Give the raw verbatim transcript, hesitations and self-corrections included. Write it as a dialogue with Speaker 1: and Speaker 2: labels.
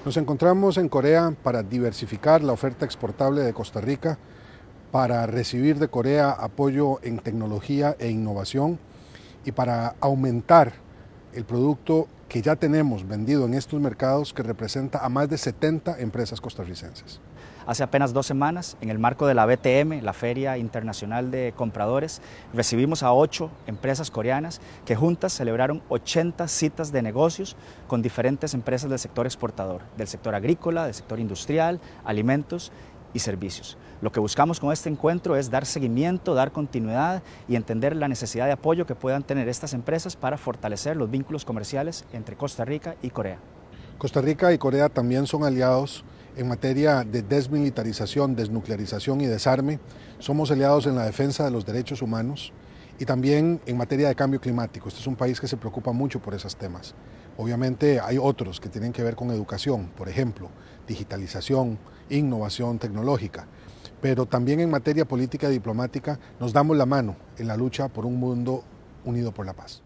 Speaker 1: Nos encontramos en Corea para diversificar la oferta exportable de Costa Rica, para recibir de Corea apoyo en tecnología e innovación y para aumentar el producto que ya tenemos vendido en estos mercados, que representa a más de setenta empresas costarricenses.
Speaker 2: Hace apenas dos semanas, en el marco de la B T M, la Feria Internacional de Compradores, recibimos a ocho empresas coreanas que juntas celebraron ochenta citas de negocios con diferentes empresas del sector exportador, del sector agrícola, del sector industrial, alimentos y servicios. Lo que buscamos con este encuentro es dar seguimiento, dar continuidad y entender la necesidad de apoyo que puedan tener estas empresas para fortalecer los vínculos comerciales entre Costa Rica y Corea.
Speaker 1: Costa Rica y Corea también son aliados en materia de desmilitarización, desnuclearización y desarme. Somos aliados en la defensa de los derechos humanos y también en materia de cambio climático. Este es un país que se preocupa mucho por esos temas. Obviamente hay otros que tienen que ver con educación, por ejemplo, digitalización, innovación tecnológica, pero también en materia política y diplomática nos damos la mano en la lucha por un mundo unido por la paz.